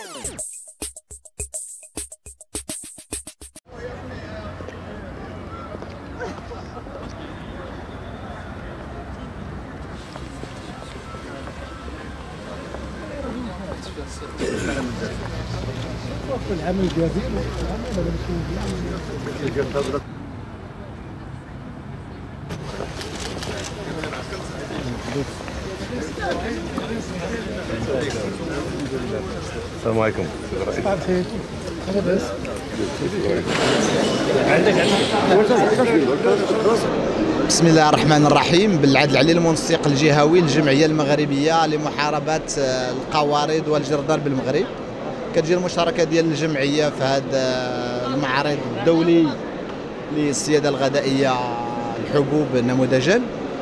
العمل ديالي السلام عليكم. صباح الخير. لاباس؟ بسم الله الرحمن الرحيم. بالعدل العلي المنسق الجهوي للجمعيه المغربيه لمحاربه القوارض والجرذان بالمغرب. كتجي المشاركه ديال الجمعيه في هذا المعرض الدولي للسياده الغذائيه الحبوب نموذجا.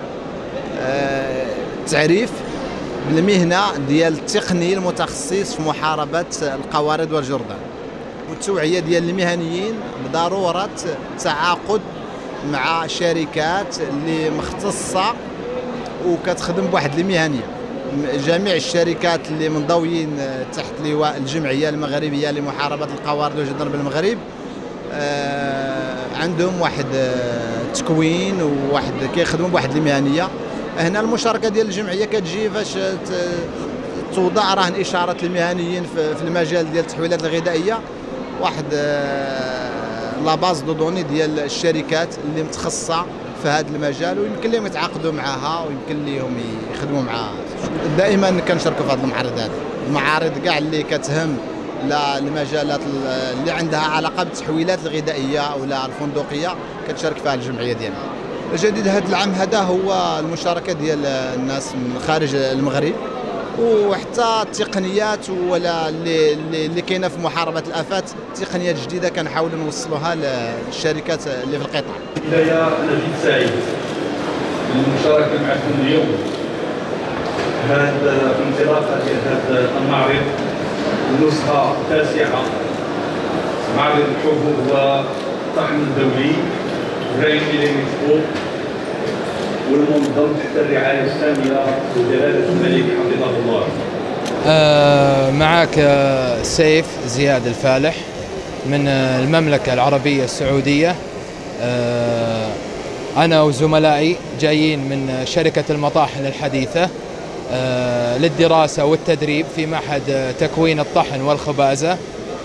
تعريف بالمهنه ديال التقني المتخصص في محاربه القوارض والجرذان، والتوعيه ديال المهنيين بضروره التعاقد مع شركات اللي مختصه وكتخدم بواحد المهنيه. جميع الشركات اللي منضويين تحت لواء الجمعيه المغربيه لمحاربه القوارض والجرذان بالمغرب عندهم واحد التكوين وواحد كيخدموا بواحد المهنيه. هنا المشاركه ديال الجمعيه كتجي فاش توضع رهن اشاره المهنيين في المجال ديال التحويلات الغذائيه، واحد لاباز دو دوني ديال الشركات اللي متخصصه في هذا المجال، ويمكن لهم يتعاقدوا معها ويمكن لهم يخدموا معها. دائما كنشاركوا في هذه المعارض كاع اللي كتهم المجالات اللي عندها علاقه بالتحويلات الغذائيه ولا الفندقيه، كتشارك فيها الجمعيه ديالنا. الجديد هذا العام هذا هو المشاركه ديال الناس من خارج المغرب، وحتى التقنيات ولا اللي كاينه في محاربه الافات، تقنيات جديده كنحاولوا نوصلوها للشركات اللي في القطاع. بدايه انا جد سعيد بالمشاركه معكم اليوم هذا الانطلاقه ديال هذا المعرض، النسخه التاسعه معرض الحبوب والطحن الدولي براين إكسبو، والمنظم تحت الرعايه الساميه وجلاله الملك حفظه الله. معك سيف زياد الفالح من المملكة العربية السعودية. أنا وزملائي جايين من شركة المطاحن الحديثة للدراسة والتدريب في معهد تكوين الطحن والخبازة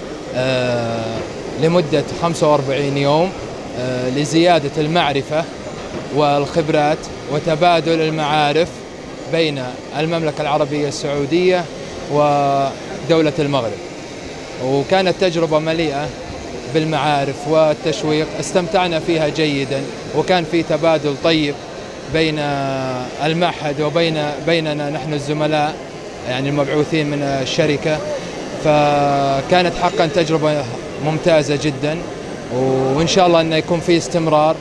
لمدة 45 يوم لزيادة المعرفة والخبرات وتبادل المعارف بين المملكة العربية السعودية ودولة المغرب. وكانت تجربة مليئة بالمعارف والتشويق، استمتعنا فيها جيدا، وكان في تبادل طيب بين المعهد وبيننا نحن الزملاء يعني المبعوثين من الشركة. فكانت حقا تجربة ممتازة جدا، وإن شاء الله أنه يكون في استمرار،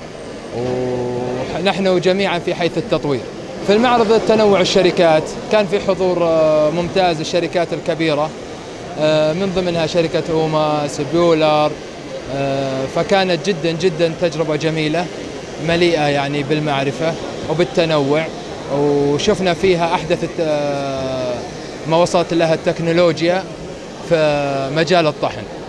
ونحن جميعا في حيث التطوير. في المعرض تنوع الشركات، كان في حضور ممتاز الشركات الكبيرة من ضمنها شركة أوماس بيولر، فكانت جدا جدا تجربة جميلة مليئة يعني بالمعرفة وبالتنوع، وشفنا فيها أحدث ما وصلت لها التكنولوجيا في مجال الطحن.